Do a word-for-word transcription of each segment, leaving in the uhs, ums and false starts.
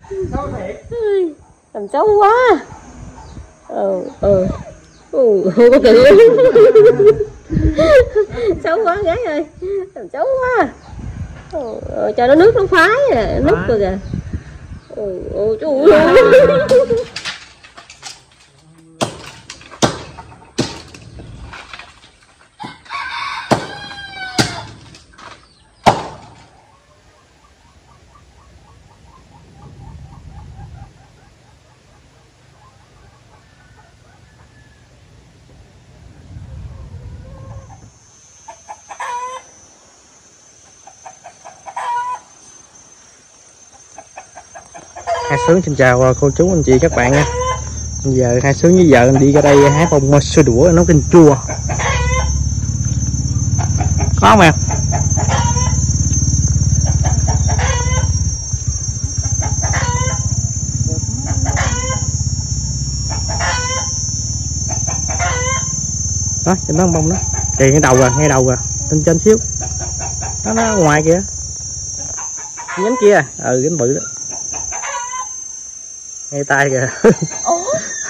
Làm xấu quá. Ừ ừ ừ không có cười. Xấu quá gái ơi, làm xấu quá. Ừ, cho nó nước nó phái à, núp rồi kìa. Ừ ừ chú. Hai Sướng xin chào cô chú anh chị các bạn nha. Giờ Hai Sướng với vợ đi ra đây hái bông xôi đũa nấu canh chua. Có không em? Đó, trên đó bông đó. Kìa ngay đầu rồi, ngay đầu rồi. Trên trên xíu. Đó nó ở ngoài kìa. Nhánh kia, ừ cánh bự đó. Ngay tay kìa. Ủa?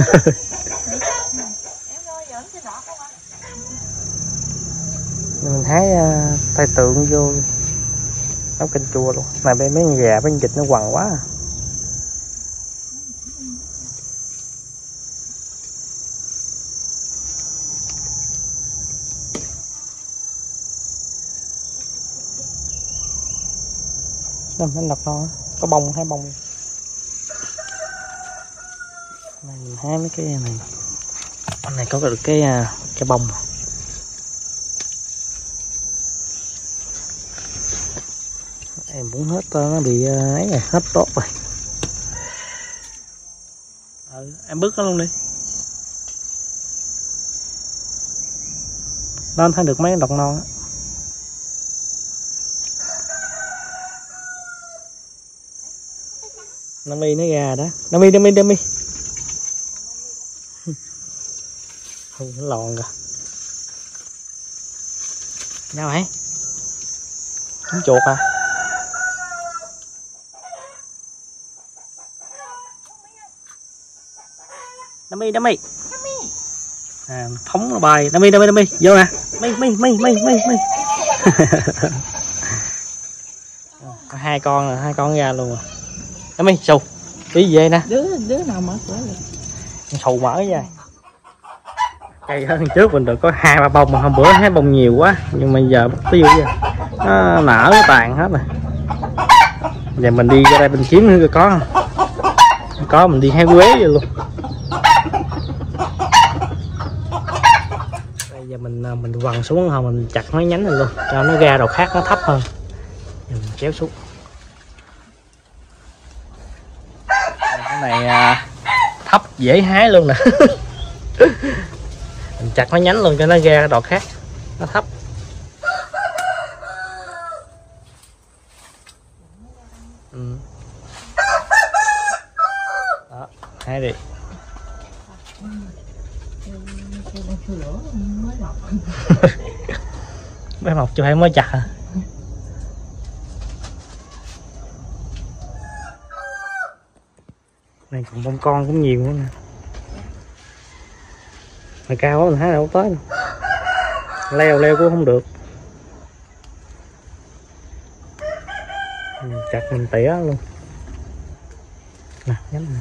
Mình hái uh, tay tượng vô nấu canh chua luôn. Này bên mấy con gà, mấy con vịt nó quằn quá à. Đâu, nó đập to có bông, hái bông. Này mình hái mấy cái này. Anh này có được cái cái bông. Em muốn hết nó bị ấy rồi, hết tốt rồi. Ừ, em bước nó luôn đi. Lên thấy được mấy đọt non á. Nami nó ra đó. Nami, Nami, Nami. Không, nó lòn rồi. Đâu hả? Trúng chuột à? Nami, Nami. À, phóng nó bay. Nami, Nami, Nami. Vô nè. Mi, mi, mi, mi, mi, mi. Có hai con rồi, hai con ra luôn rồi. Nami, xù. Đi về nè. Đứa đứa nào mở cửa vậy? Xù mở vậy. Cây hơn trước mình được có hai ba bông mà hôm bữa hái bông nhiều quá, nhưng mà giờ ví dụ nó nở nó tàn hết rồi. Giờ mình đi ra đây mình kiếm nữa có không? Có mình đi hái quế vậy luôn. Bây giờ mình mình quằn xuống không, mình chặt mấy nhánh này luôn cho nó ra đầu khác nó thấp hơn. Giờ mình kéo xuống. Cái này thấp dễ hái luôn nè. Mình chặt mấy nhánh luôn cho nó ra đọt khác nó thấp. Ừ. Đó, hái đi. Bé mọc chưa phải mới chặt à? Này còn bông con cũng nhiều nữa nè. Mà cao quá mình hái đâu tới đâu. Leo leo cũng không được. Mình chặt mình tỉa luôn. Nè, nhánh nè.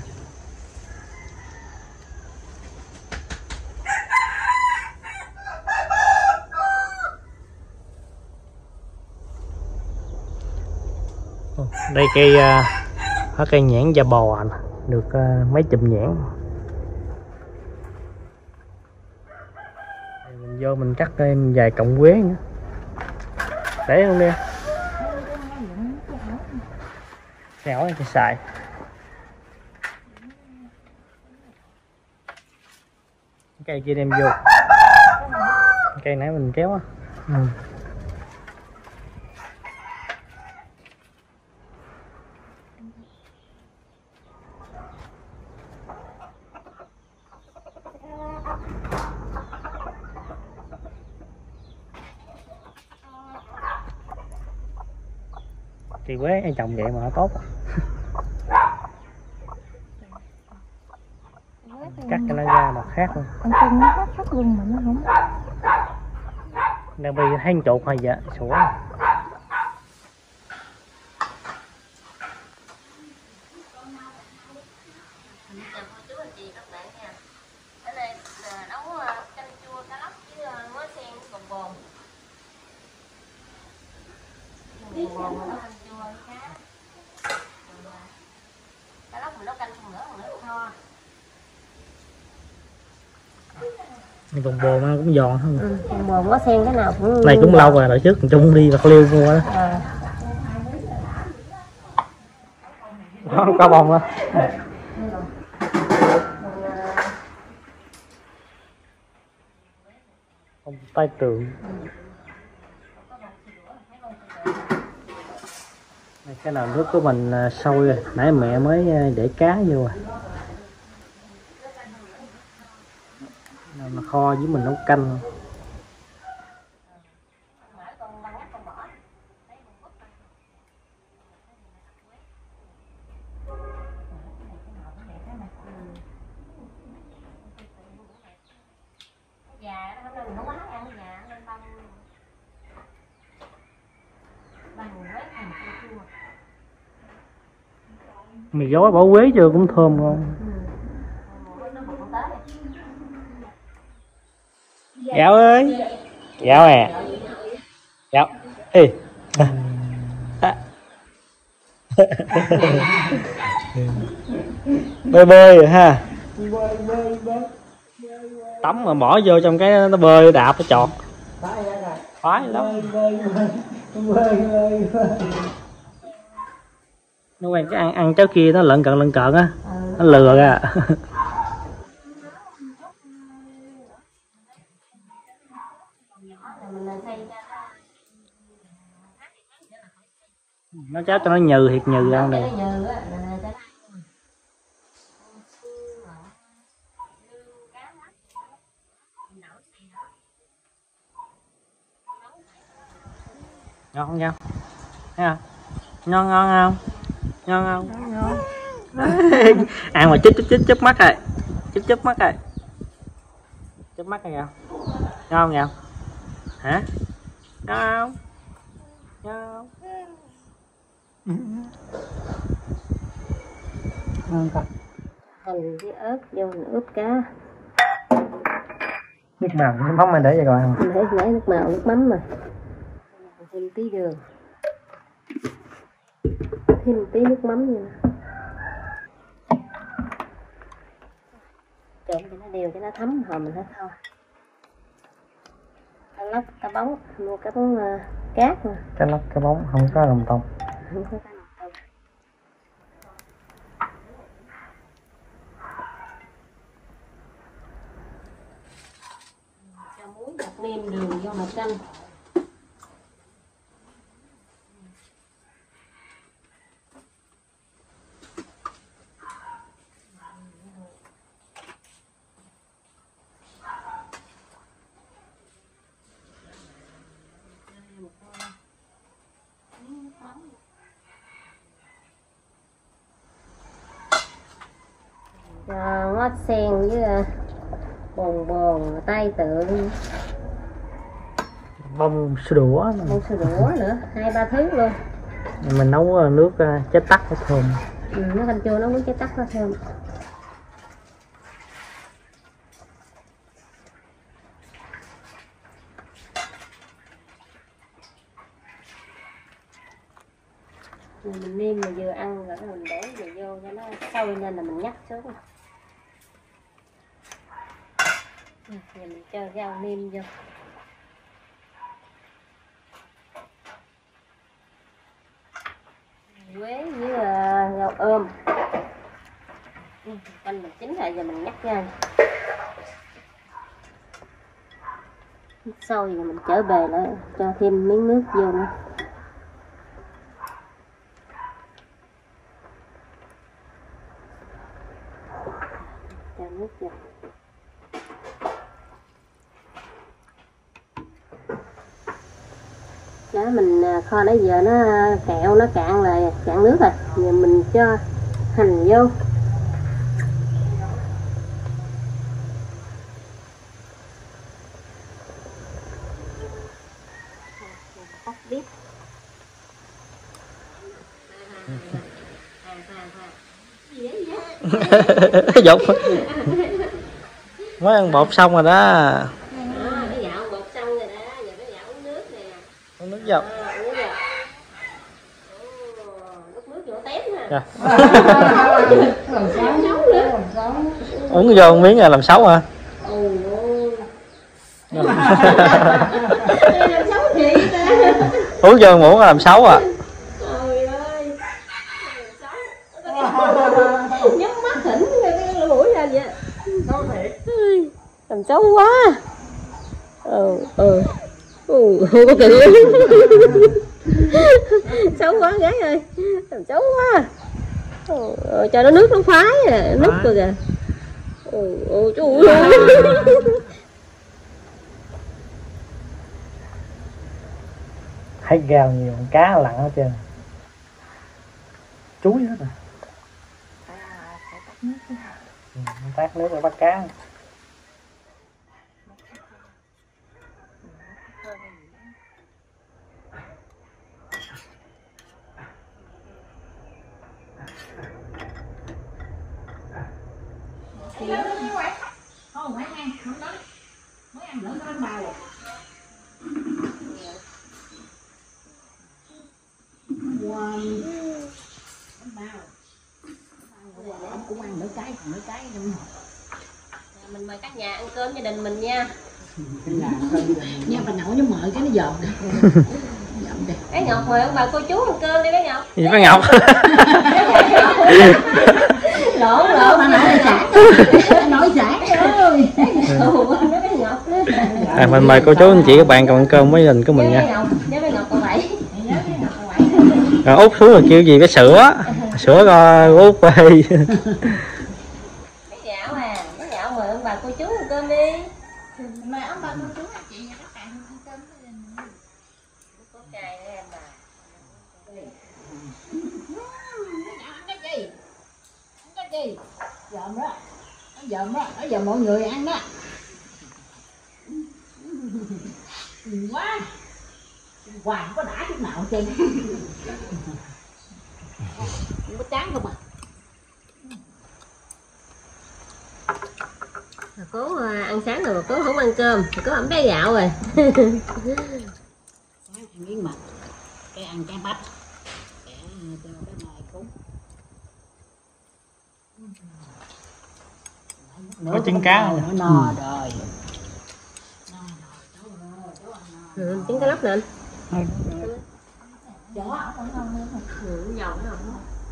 Đây cây uh, cây nhãn da bò nè, được uh, mấy chùm nhãn. Mình vô mình cắt thêm vài cọng quế nữa. Để không đi. Xẻo cho xài. Cây kia đem vô. Cây nãy mình kéo á. Ừ. Cây quế trồng vậy mà nó tốt. cắt cho nó ra mà khác luôn. Con cưng nó hết sắc luôn mà nó không. Đang bị hang chuột hay dạ sủa. Bồng bồn nó cũng giòn không? Ừ, bồng bồn có sen cái nào cũng này cũng lâu rồi, đợi trước chung đi bạc liêu mua đó. À. Đó, có bông đó. Bông tay tượng. Cái nào nước của mình sôi rồi, nãy mẹ mới để cá vô rồi. Mà kho với mình nấu canh. Mì gói bỏ quế chưa cũng thơm ngon. Gạo ơi, gạo à, gạo, ê, bơi bơi rồi ha, tắm mà bỏ vô trong cái nó bơi đạp nó chọt, khoái lắm. Nó quen cái ăn ăn cháu kia nó lợn cận lợn cận á, nó lừa ra. Nó cháu cho nó nhừ thiệt nhừ ra này. Ngon không nhau? Thấy không? Ngon ngon không? Ngon không? Ngon. Ăn mà chích chích chích chớp mắt rồi. Chích chớp mắt rồi. Chớp mắt rồi nhau. Ngon không nhau? Hả? Ngon không? Ngon không? Ngon không? Hành với ớt vô mình ướp cá. Nước màu, nước mắm mình để vậy rồi không? Để nãy nước màu, nước mắm mà. Thêm tí đường. Thêm tí nước mắm nữa. Trộn cho nó đều cho nó thấm rồi mình hết thôi. Cá lóc, cá bóng, mua cá bóng uh, cát mà. Cá lóc, cá bóng không có lòng tông. Không có cá lòng tông. Cho muối, bột nêm, đường vô nồi canh. À, ngót sen với uh, bồn bồn tay tượng, bông sữa đũa, bông sữa đũa nữa, hai ba thứ luôn. Mình nấu nước uh, trái tắc nó thơm. Ừ, nó canh chua nấu nước trái tắc nó thơm. Mình nêm mà vừa ăn rồi mình để rồi vô cho nó sôi nên là mình nhắc xuống. Giờ mình cho rau nêm vô. Quế với uh, rau ôm. Canh mình chín rồi giờ mình nhắc ra. Sôi rồi mình trở bề lại cho thêm miếng nước vô nữa. Cho nước vô. Đó mình kho nãy giờ nó kẹo nó cạn lại cạn nước rồi, giờ mình cho hành vô. Dục. Mới ăn bột xong rồi đó. À, nó dạo bột xong rồi đó, giờ nó dạo uống nước nè. Uống nước dọc. À, uống nước. Lúc nước vô tém ha. Dạ. Làm sao nấu nữa. Uống vô miếng là làm xấu hả? Ôi ôi. Làm xấu thiệt ta. Uống vô muỗng là làm xấu à. Trời ơi. Nhắm mắt thỉnh cái lỗ mũi ra vậy. Làm xấu quá. Ừ ừ. Ừ, có kìa. Xấu quá gái ơi. Làm xấu quá. Ừ, cho nó nước nó phái à, nút rồi kìa. Ừ, ừ, trời ơi. Thấy gào nhiều con cá lặn hết trơn. Chuối hết rồi. Ừ, tát nước để bắt cá. Không phải ăn, không đó. Mới ăn nữa nó bánh bao rồi. Wow. Bánh bao. Ông cũng ăn nửa cái, còn nửa cái trong hộp. Mình mời cả nhà ăn cơm gia đình mình nha. Nha bà nội nó mời cái nó dòm nè. Bé Ngọc mời ông bà cô chú ăn cơm đi bé Ngọc. Gì bé Ngọc? Lộn lộn. Bà nội sản. Nội sản ơi. Bé Ngọc. À, mình mời cô chú anh chị các bạn cùng ăn cơm với gia đình của mình nha. Bé Ngọc, bé Ngọc còn vậy. Rồi Út xuống rồi kêu gì cái sữa. Sữa coi Út ơi. Bé Dạo à, bé Dạo mời ông bà cô chú ăn cơm đi. Mời ông bà cô chú anh chị và các bạn ăn cơm với gia đình. Có cài nữa em bà. Ăn cái gì? Ăn cái gì? Dòm đó. Nó dòm đó, nó dòm mọi người ăn đó. Quá. Hoàng có đã chút nào trên. Không có chán không à. Cố ăn sáng rồi mà cố không ăn cơm, cố ẩm bé Gạo rồi. Ăn miếng mật, cái ăn cái bắp, để cho cái này cúng. Có trứng cá nó no rồi. Ừ, trứng cá lóc nè anh. Đó, không ngon nữa. Ừ, dầu nó không.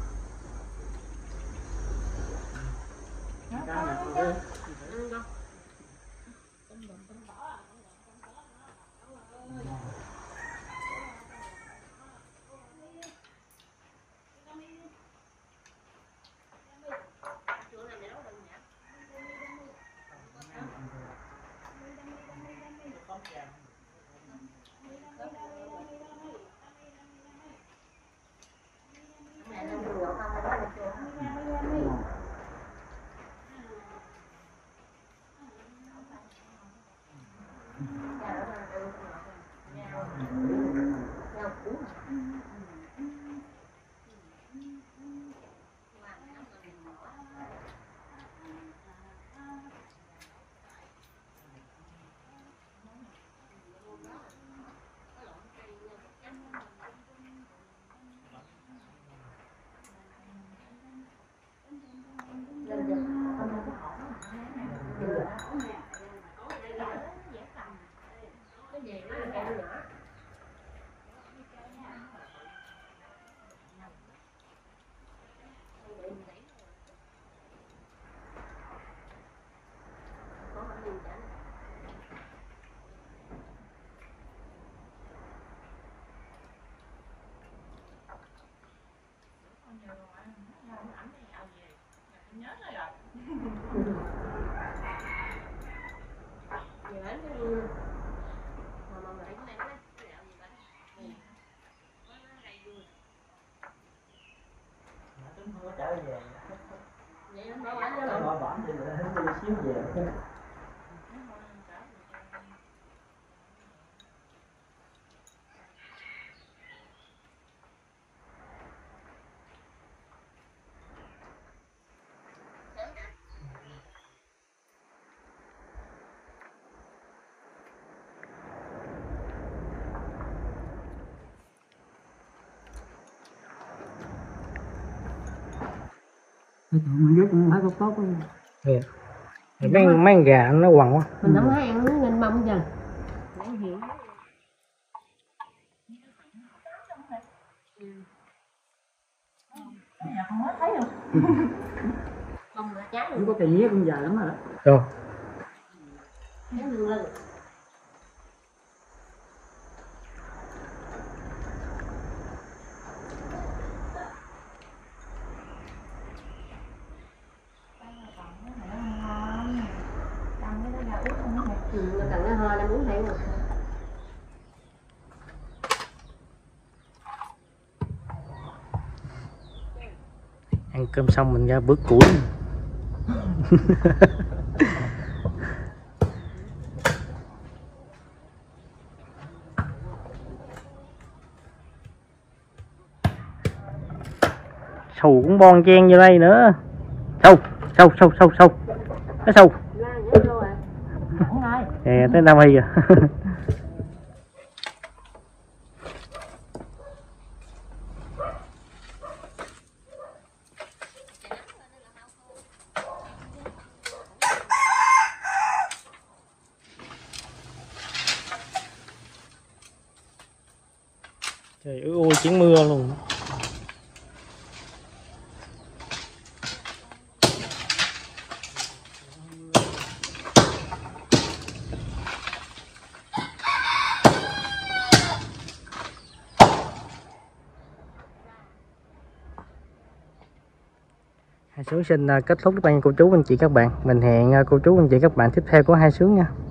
Trở về. Vậy không bảo quản nữa. Bảo quản thì đi xíu về. Mình biết cũng thấy tốt tốt. Dạ. Mấy mấy con gà nó quằn quá. Mình không hay ăn nên mâm giờ. Không mới thấy đâu. Không là chán Cũng có tiền nhất cũng dài lắm rồi đó. Rồi. chán lưng lưng. Ừ, nó cần nó hơi nó muốn thấy mà. Ăn cơm xong mình ra bữa củi. Sâu cũng bon chen vô đây nữa. Sâu, sâu, sâu, sâu, sâu. Cái sâu. Nè, tới Nam Hy rồi. Trời ơi, chuyển mưa luôn. Hai Sướng xin kết thúc cái bài cô chú anh chị các bạn. Mình hẹn cô chú anh chị các bạn tiếp theo của Hai Sướng nha.